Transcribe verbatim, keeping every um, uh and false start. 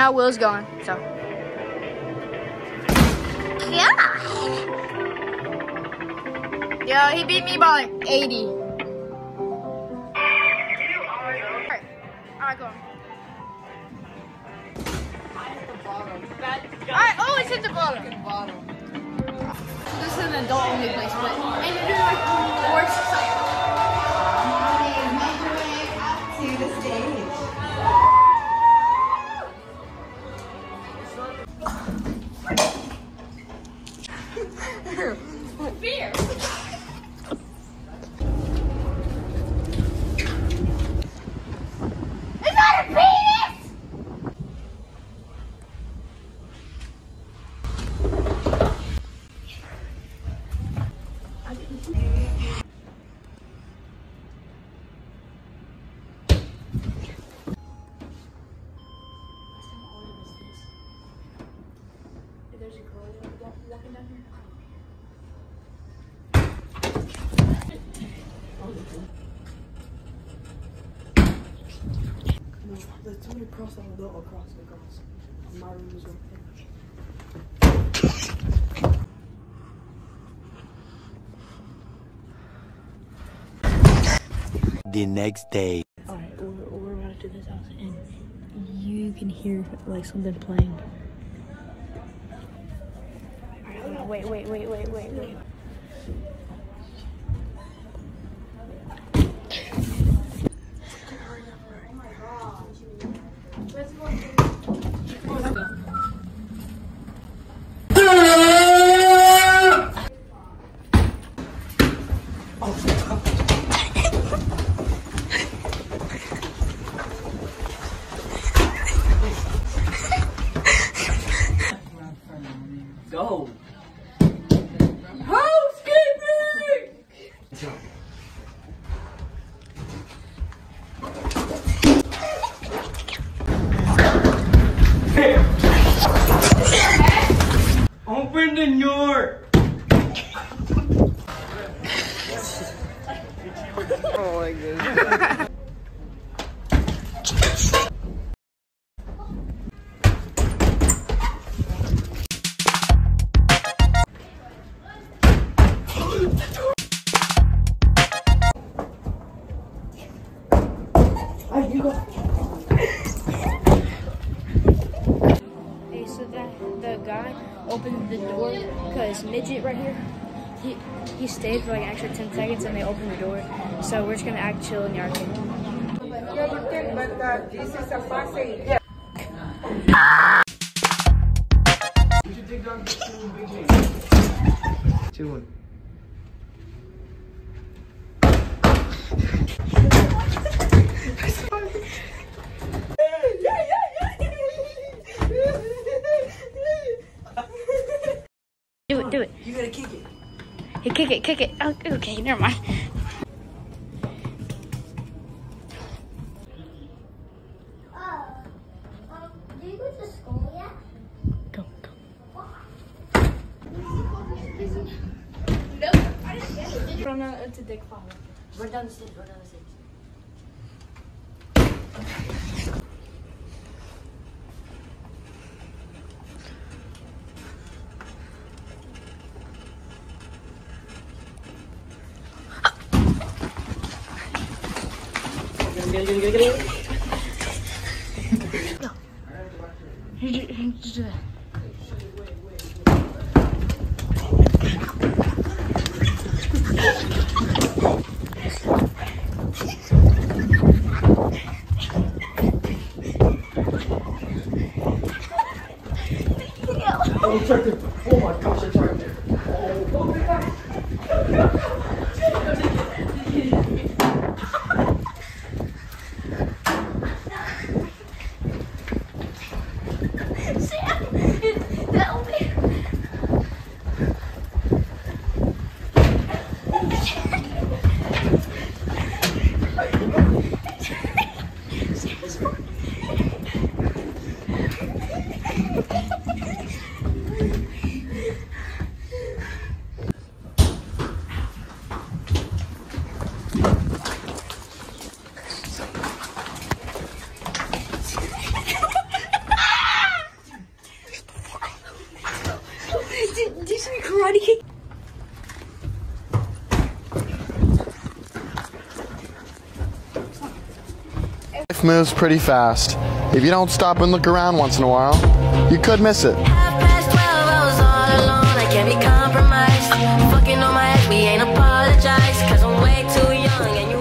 now Will's going, so. Yeah. Yo, he beat me by like eighty. Alright, alright, go on. Alright, oh, it's at the bottom. This is an adult only place, but and you're doing like four side. Make your way up to the stage. Beer. It's not a penis! There's a girl walking down here. No, there's too many cross on the door. Across, across. My room is right there. The next day. Alright, we're, we're about to this house and you can hear like something playing. Alright, hold on, wait, wait, wait, wait, wait, wait. Go! Housekeeping! Open the door! Oh my goodness. Hey, you go. Hey, so that the guy opened the door because Midget right here, he he stayed for like an extra ten seconds and they opened the door. So we're just gonna act chill in the arcade. Yeah, you can, but uh, this is a passing. Yeah. You should take down two big Two one. Do it, do it. You gotta kick it. Hey, kick it, kick it. Oh, okay, never mind. Do you go to school yet? Go, go. Nope, I didn't get it. From uh, to Dick Father. Run down the stairs, run down the stairs. Get it, get it, get it, get it. Go. Here, here, just do that. Oh, it's right there. Oh my gosh, it's right there. That moves pretty fast. If you don't stop and look around once in a while, you could miss it. Half past twelve, I was all alone, I can't be compromised. Fucking on my ex, we ain't apologize, cause I'm way too young and you